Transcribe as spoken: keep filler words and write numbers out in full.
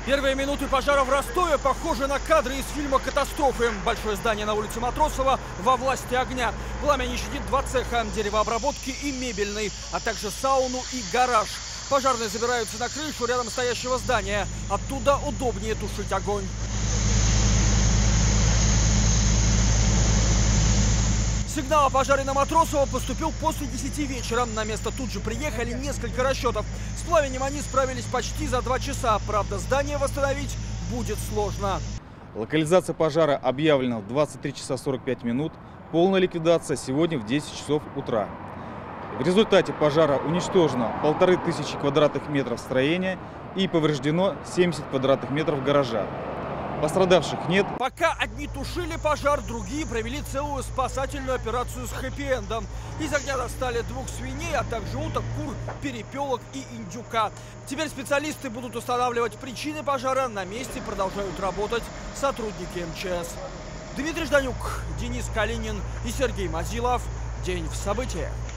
Первые минуты пожара в Ростове похожи на кадры из фильма «Катастрофы». Большое здание на улице Матросова во власти огня. Пламя не щадит два цеха – деревообработки и мебельный, а также сауну и гараж. Пожарные забираются на крышу рядом стоящего здания. Оттуда удобнее тушить огонь. Сигнал о пожаре на Матросова поступил после десяти вечера. На место тут же приехали несколько расчетов. С пламенем они справились почти за два часа. Правда, здание восстановить будет сложно. Локализация пожара объявлена в двадцать три часа сорок пять минут. Полная ликвидация сегодня в десять часов утра. В результате пожара уничтожено полторы тысячи квадратных метров строения и повреждено семьдесят квадратных метров гаража. Пострадавших нет. Пока одни тушили пожар, другие провели целую спасательную операцию с хэппи-эндом. Из огня достали двух свиней, а также уток, кур, перепелок и индюка. Теперь специалисты будут устанавливать причины пожара. На месте продолжают работать сотрудники эм че эс. Дмитрий Жданюк, Денис Калинин и Сергей Мазилов. День в событиях.